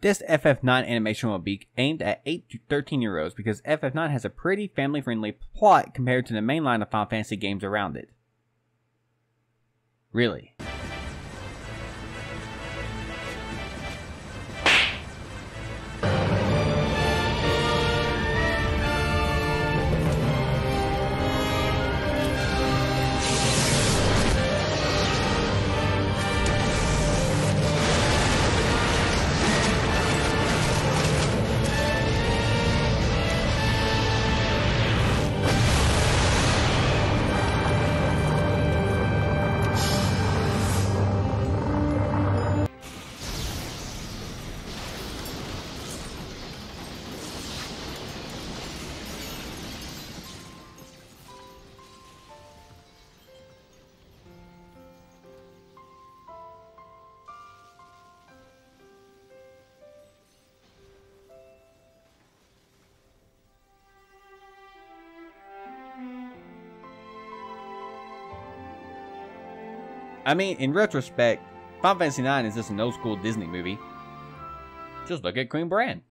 This FF9 animation will be aimed at 8 to 13-year-olds because FF9 has a pretty family-friendly plot compared to the main line of Final Fantasy games around it. Really. I mean, in retrospect, Final Fantasy IX is just an old school Disney movie. Just look at Queen Brand.